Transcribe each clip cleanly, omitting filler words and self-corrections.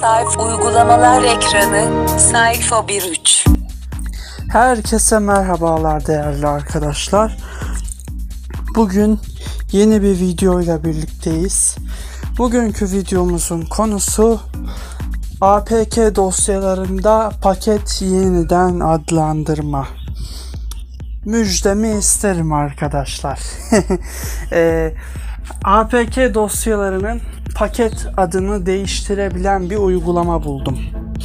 Sayfa uygulamalar ekranı. Sayfa 1.3. Herkese merhabalar değerli arkadaşlar. Bugün yeni bir videoyla birlikteyiz. Bugünkü videomuzun konusu APK dosyalarında paket yeniden adlandırma. Müjdemi isterim arkadaşlar. APK dosyalarının paket adını değiştirebilen bir uygulama buldum.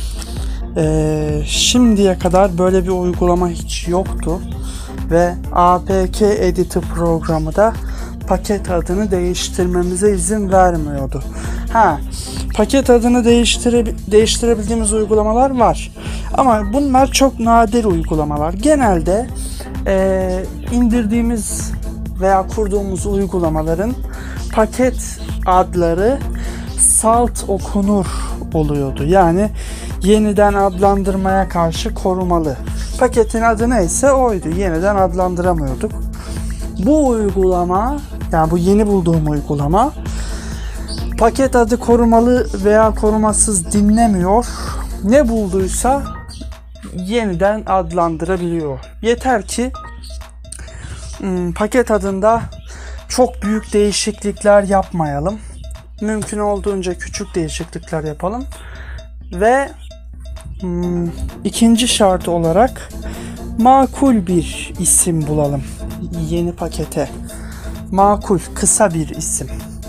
Şimdiye kadar böyle bir uygulama hiç yoktu ve APK Editor programı da paket adını değiştirmemize izin vermiyordu. Paket adını değiştirebildiğimiz uygulamalar var ama bunlar çok nadir uygulamalar. Genelde indirdiğimiz veya kurduğumuz uygulamaların paket adları salt okunur oluyordu. Yani yeniden adlandırmaya karşı korumalı. Paketin adı neyse oydu. Yeniden adlandıramıyorduk. Bu uygulama, yani bu yeni bulduğum uygulama, paket adı korumalı veya korumasız dinlemiyor. Ne bulduysa yeniden adlandırabiliyor. Yeter ki paket adında çok büyük değişiklikler yapmayalım. Mümkün olduğunca küçük değişiklikler yapalım. Ve ikinci şart olarak makul bir isim bulalım. Yeni pakete. Makul, kısa bir isim.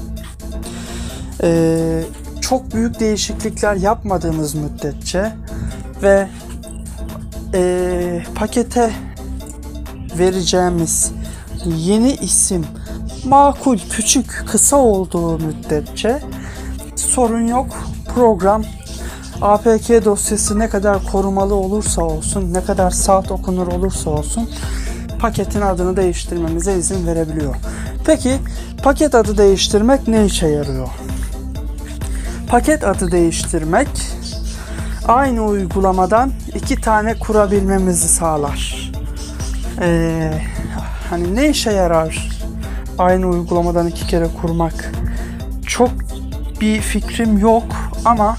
Çok büyük değişiklikler yapmadığımız müddetçe ve pakete vereceğimiz yeni isim makul, küçük, kısa olduğu müddetçe sorun yok. Program APK dosyası ne kadar korumalı olursa olsun, ne kadar salt okunur olursa olsun paketin adını değiştirmemize izin verebiliyor. Peki paket adı değiştirmek ne işe yarıyor? Paket adı değiştirmek aynı uygulamadan 2 tane kurabilmemizi sağlar. Ne işe yarar aynı uygulamadan 2 kere kurmak? Çok bir fikrim yok ama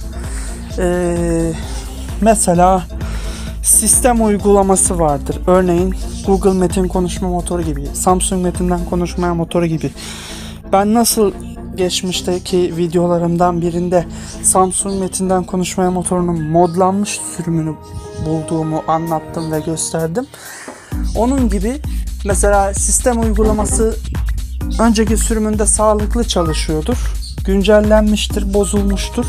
mesela sistem uygulaması vardır. Örneğin Google Metin konuşma motoru gibi, Samsung Metin'den konuşma motoru gibi. Ben nasıl geçmişteki videolarımdan birinde Samsung Metin'den konuşma motorunun modlanmış sürümünü bulduğumu anlattım ve gösterdim. Onun gibi mesela sistem uygulaması önceki sürümünde sağlıklı çalışıyordur. Güncellenmiştir, bozulmuştur.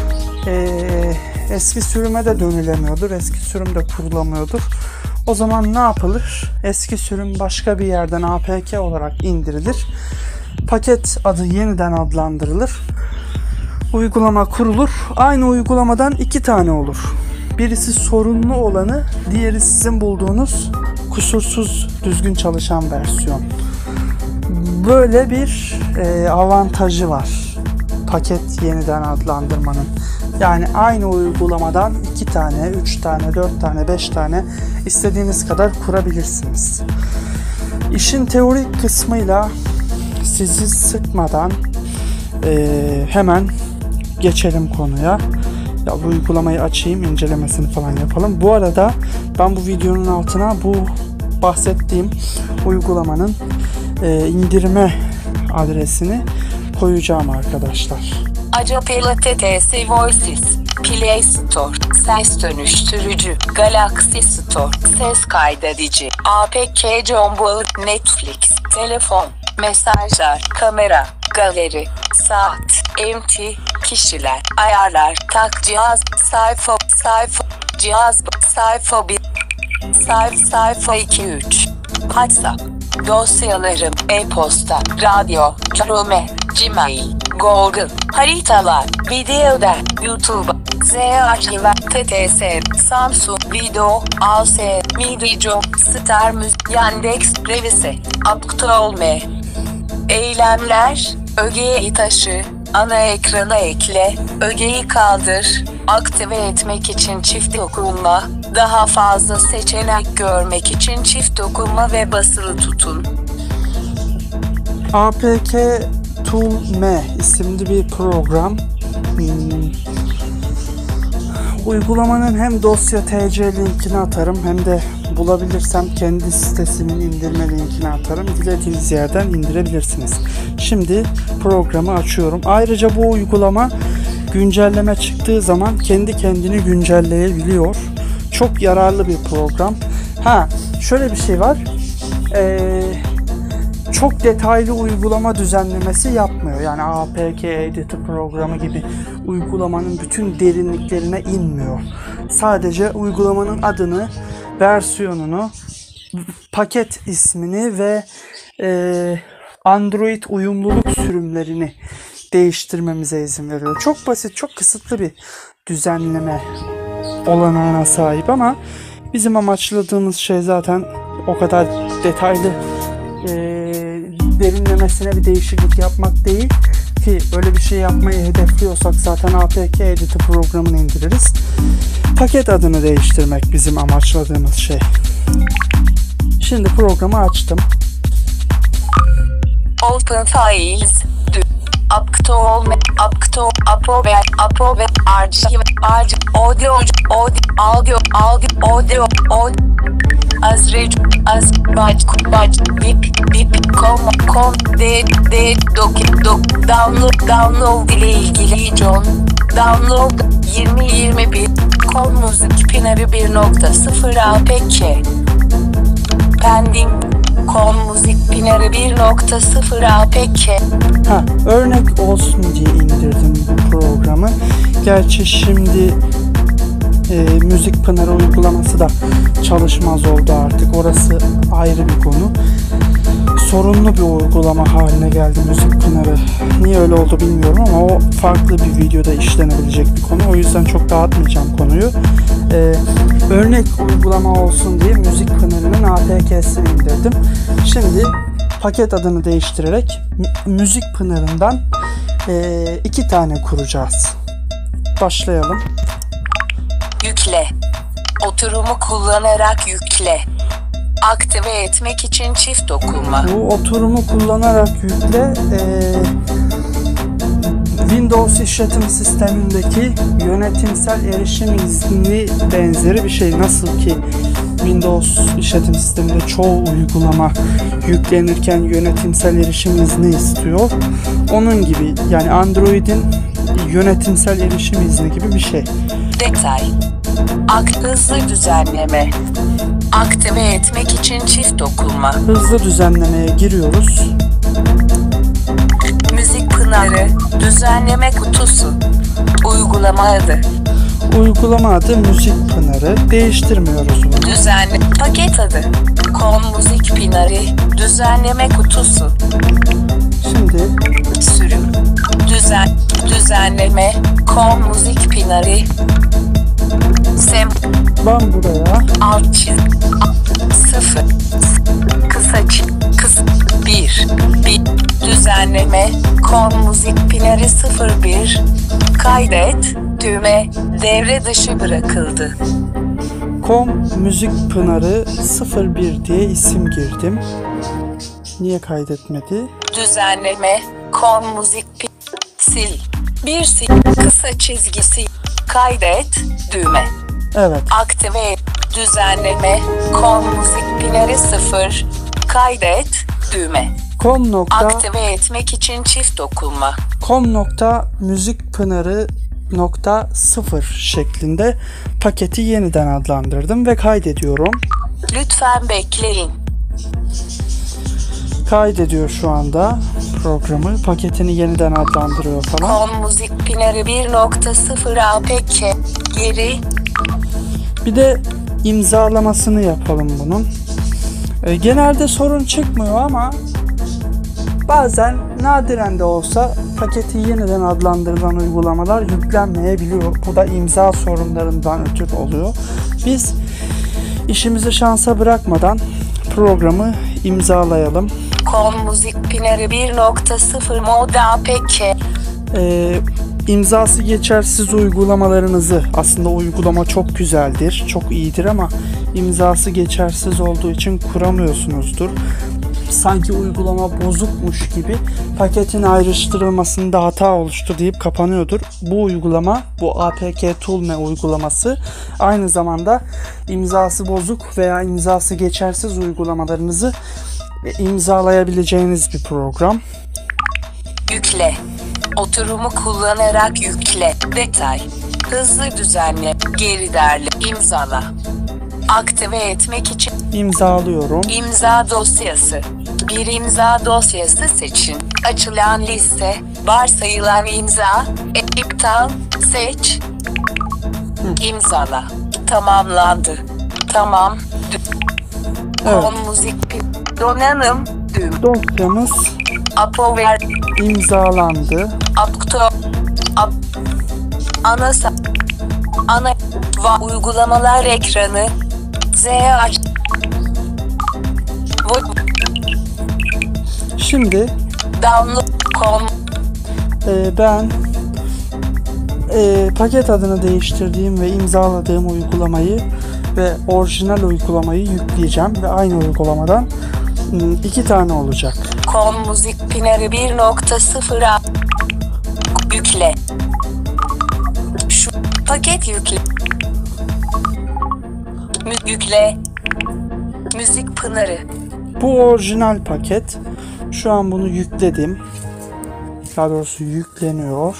Eski sürüme de dönülemiyordur. Eski sürümde kurulamıyordur. O zaman ne yapılır? Eski sürüm başka bir yerden APK olarak indirilir. Paket adı yeniden adlandırılır. Uygulama kurulur. Aynı uygulamadan 2 tane olur. Birisi sorunlu olanı, diğeri sizin bulduğunuz kusursuz, düzgün çalışan versiyon. Böyle bir avantajı var paket yeniden adlandırmanın. Yani aynı uygulamadan 2 tane, 3 tane, 4 tane, 5 tane istediğiniz kadar kurabilirsiniz. İşin teorik kısmıyla sizi sıkmadan hemen geçelim konuya. Bu uygulamayı açayım, incelemesini falan yapalım. Bu arada ben bu videonun altına bu bahsettiğim uygulamanın indirme adresini koyacağım arkadaşlar. Acapella TTS Voices, Play Store, ses dönüştürücü, Galaxy Store, ses kaydedici, APK Jumble, Netflix, telefon, mesajlar, kamera, galeri, saat, MT, kişiler, ayarlar, tak cihaz, sayfa, cihaz, sayfa 1, sayfa 2-3, WhatsApp, dosyalarım, e-posta, radyo, Chrome, Gmail, Google, haritalar, videoda, YouTube, ZARchiver, TTS, Samsung Video, AS, Midjo, Star Müzik, Yandex, Revise, Aptolme. Eylemler, ögeyi taşı, ana ekrana ekle, ögeyi kaldır, aktive etmek için çift dokunma, daha fazla seçenek görmek için çift dokunma ve basılı tutun. APK Tool M isimli bir program. Uygulamanın hem dosya TC linkini atarım hem de bulabilirsem kendi sitesinin indirme linkini atarım. Dilediğiniz yerden indirebilirsiniz. Şimdi programı açıyorum. Ayrıca bu uygulama güncelleme çıktığı zaman kendi kendini güncelleyebiliyor. Çok yararlı bir program. Şöyle bir şey var. Çok detaylı uygulama düzenlemesi yapmıyor. Yani APK Editor programı gibi uygulamanın bütün derinliklerine inmiyor. Sadece uygulamanın adını, versiyonunu, paket ismini ve Android uyumluluk sürümlerini değiştirmemize izin veriyor. Çok basit, çok kısıtlı bir düzenleme olanağına sahip ama bizim amaçladığımız şey zaten o kadar detaylı derinlemesine bir değişiklik yapmak değil ki öyle bir şey yapmayı hedefliyorsak zaten APK Editor programını indiririz. Paket adını değiştirmek bizim amaçladığımız şey. Şimdi programı açtım. Open Files. Apobe, archive, audio, download ile ilgili John, download 2021, Müzik Pinarı 1.0 APK, pending, Müzik Pinarı 1.0 APK. Örnek olsun diye indirdim bu programı. Gerçi şimdi Müzik Pınarı uygulaması da çalışmaz oldu artık. Orası ayrı bir konu. Sorunlu bir uygulama haline geldi Müzik Pınarı. Niye öyle oldu bilmiyorum ama o farklı bir videoda işlenebilecek bir konu. O yüzden çok dağıtmayacağım konuyu. Örnek uygulama olsun diye Müzik Pınarı'nın APK'sini indirdim. Şimdi paket adını değiştirerek Müzik Pınarı'ndan 2 tane kuracağız. Başlayalım. Yükle. Oturumu kullanarak yükle. Aktive etmek için çift dokunma. Bu oturumu kullanarak yükle Windows işletim sistemindeki yönetimsel erişim izni benzeri bir şey. Nasıl ki Windows işletim sisteminde çoğu uygulama yüklenirken yönetimsel erişim izni istiyor. Onun gibi, yani Android'in yönetimsel erişim izni gibi bir şey. Detay. Hızlı düzenleme. Aktive etmek için çift dokunma. Hızlı düzenlemeye giriyoruz. Müzik Pınarı düzenleme kutusu. Uygulama adı. Uygulama adı Müzik Pınarı. Değiştirmiyoruz bunu. Düzenle paket adı. Müzik Pınarı düzenleme kutusu. Şimdi sürüm. Düzenleme. Müzik Pınarı. Ben buraya alt çizgi 0 kısa 1 düzenleme Müzik Pinarı 01 kaydet düğme devre dışı bırakıldı. Müzik Pınarı 01 diye isim girdim. Niye kaydetmedi? Düzenleme Müzik sil kısa çizgisi kaydet düğme. Evet. Aktive düzenleme Müzik Pinarı 0 kaydet düğme. Aktive etmek için çift dokunma. com.müzikpınarı.0 şeklinde paketi yeniden adlandırdım ve kaydediyorum. Lütfen bekleyin. Kaydediyor şu anda programı. Paketini yeniden adlandırıyor falan. Müzik Pinarı 1.0 APK geri. Bir de imzalamasını yapalım bunun. Genelde sorun çıkmıyor ama bazen nadiren de olsa paketi yeniden adlandırılan uygulamalar yüklenmeyebiliyor. Bu da imza sorunlarından ötürü oluyor. Biz işimizi şansa bırakmadan programı imzalayalım. Müzik Pinarı 1.0 mod APK. İmzası geçersiz uygulamalarınızı, aslında uygulama çok güzeldir, çok iyidir ama imzası geçersiz olduğu için kuramıyorsunuzdur. sanki uygulama bozukmuş gibi paketin ayrıştırılmasında hata oluştu deyip kapanıyordur. Bu uygulama, bu APK Toolme uygulaması aynı zamanda imzası bozuk veya imzası geçersiz uygulamalarınızı imzalayabileceğiniz bir program. Yükle. Oturumu kullanarak yükle. Detay. Hızlı düzenle. Geri derle. İmzala. Aktive etmek için İmzalıyorum. imza dosyası. Bir imza dosyası seçin. Açılan liste. Varsayılan imza. İptal. Seç. İmzala. Tamamlandı. Tamam. Evet. Kon müzik. Donanım. Düğüm. Dosyamız Apover. imzalandı. Apto. Ana uygulamalar ekranı. Z aç. Şimdi Download. ben paket adını değiştirdiğim ve imzaladığım uygulamayı ve orijinal uygulamayı yükleyeceğim ve aynı uygulamadan 2 tane olacak. Kon müzik pineri 1.0'a yükle. Şu paket yükle. Yükle. Müzik pınarı. Bu orijinal paket. Şu an bunu yükledim. Daha doğrusu yükleniyor.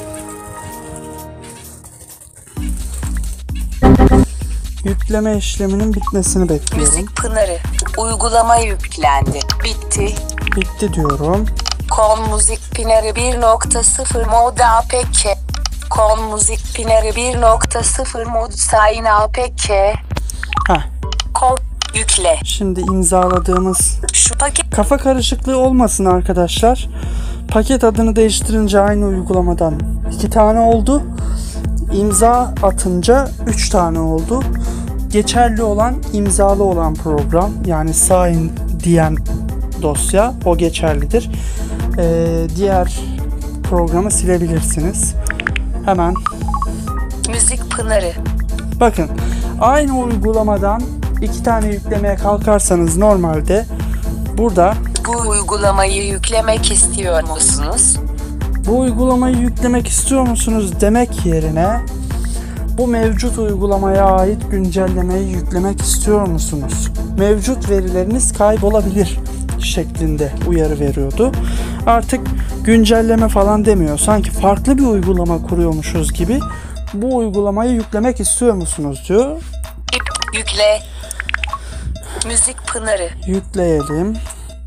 Yükleme işleminin bitmesini bekliyorum. Müzik pınarı. Uygulama yüklendi. Bitti. Bitti diyorum. Kon müzik pineri 1.0 mod APK. Kon müzik pineri 1.0 mod sign APK. Heh. Kon yükle. Şimdi imzaladığımız Şu paket kafa karışıklığı olmasın arkadaşlar. Paket adını değiştirince aynı uygulamadan 2 tane oldu. İmza atınca 3 tane oldu. Geçerli olan imzalı olan program, yani sign diyen dosya, o geçerlidir. Diğer programı silebilirsiniz. Hemen müzik pınarı. bakın, aynı uygulamadan 2 tane yüklemeye kalkarsanız normalde burada Bu uygulamayı yüklemek istiyor musunuz? bu uygulamayı yüklemek istiyor musunuz demek yerine bu mevcut uygulamaya ait güncellemeyi yüklemek istiyor musunuz? Mevcut verileriniz kaybolabilir şeklinde uyarı veriyordu. Artık güncelleme falan demiyor. Sanki farklı bir uygulama kuruyormuşuz gibi bu uygulamayı yüklemek istiyor musunuz diyor. Yükle. Müzik pınarı. Yükleyelim.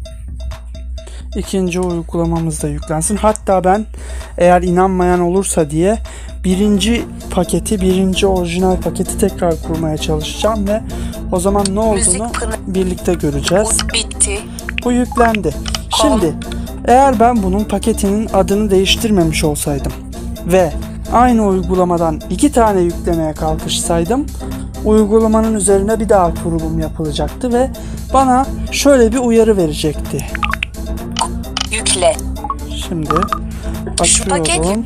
İkinci uygulamamız da yüklensin. Hatta ben, eğer inanmayan olursa diye, birinci orijinal paketi tekrar kurmaya çalışacağım ve o zaman ne olduğunu birlikte göreceğiz. Bitti. Bu yüklendi. Şimdi eğer ben bunun paketinin adını değiştirmemiş olsaydım ve aynı uygulamadan 2 tane yüklemeye kalkışsaydım, uygulamanın üzerine bir daha kurulum yapılacaktı ve bana şöyle bir uyarı verecekti. Yükle. Şimdi Şu paket açıyorum.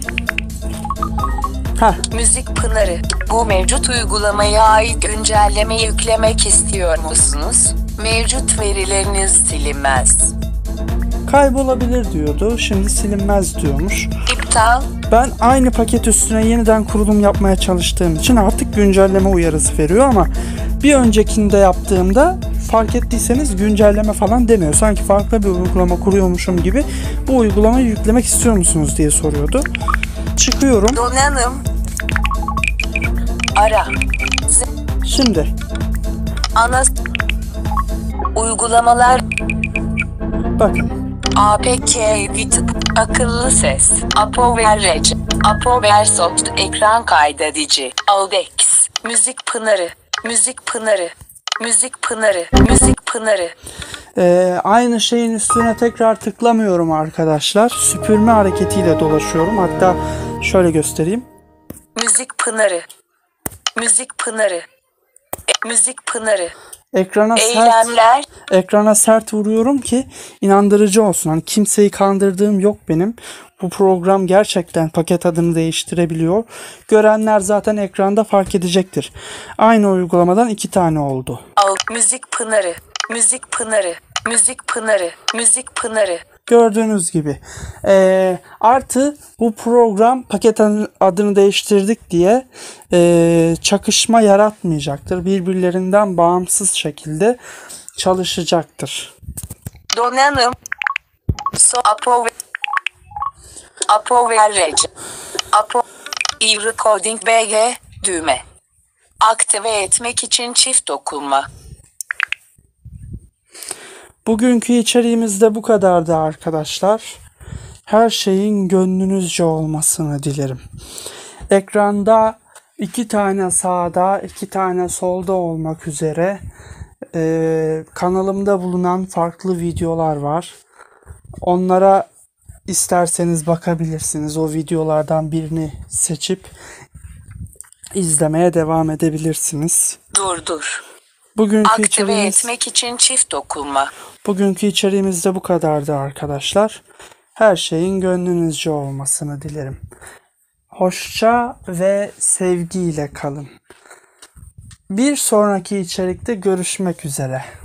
Müzik pınarı. Bu mevcut uygulamaya ait güncelleme yüklemek istiyor musunuz? Mevcut verileriniz silinmez. Kaybolabilir diyordu. Şimdi silinmez diyormuş. İptal. Ben aynı paket üstüne yeniden kurulum yapmaya çalıştığım için artık güncelleme uyarısı veriyor ama bir öncekinde yaptığımda fark ettiyseniz güncelleme falan demiyor. Sanki farklı bir uygulama kuruyormuşum gibi bu uygulamayı yüklemek istiyor musunuz diye soruyordu. Çıkıyorum. Donanım. Ara. Şimdi Ana. Uygulamalar. bakın. APK Edit. Akıllı ses. Apover Rec. Apover Soft. Ekran kaydedici. Audex. Müzik pınarı. Müzik pınarı. Müzik pınarı. Müzik pınarı. Aynı şeyin üstüne tekrar tıklamıyorum arkadaşlar. Süpürme hareketiyle dolaşıyorum. Hatta şöyle göstereyim. Müzik pınarı. Müzik pınarı. Müzik pınarı. Ekrana sert vuruyorum ki inandırıcı olsun. Hani kimseyi kandırdığım yok benim. Bu program gerçekten paket adını değiştirebiliyor. Görenler zaten ekranda fark edecektir. Aynı uygulamadan 2 tane oldu. Müzik pınarı. Müzik pınarı. Müzik Pınarı. Müzik Pınarı. Gördüğünüz gibi. Artı bu program paket adını değiştirdik diye çakışma yaratmayacaktır. Birbirlerinden bağımsız şekilde çalışacaktır. Donanım. Apo ve Rec. Apo. E-Recording BG. Düğme. Aktive etmek için çift dokunma. Bugünkü içeriğimiz de bu kadardı arkadaşlar. Her şeyin gönlünüzce olmasını dilerim. Ekranda 2 tane sağda, 2 tane solda olmak üzere kanalımda bulunan farklı videolar var. Onlara isterseniz bakabilirsiniz. O videolardan birini seçip izlemeye devam edebilirsiniz. Dur. Bugünkü Aktive etmek için çift dokunma. Bugünkü içeriğimiz de bu kadardı arkadaşlar. Her şeyin gönlünüzce olmasını dilerim. Hoşça ve sevgiyle kalın. Bir sonraki içerikte görüşmek üzere.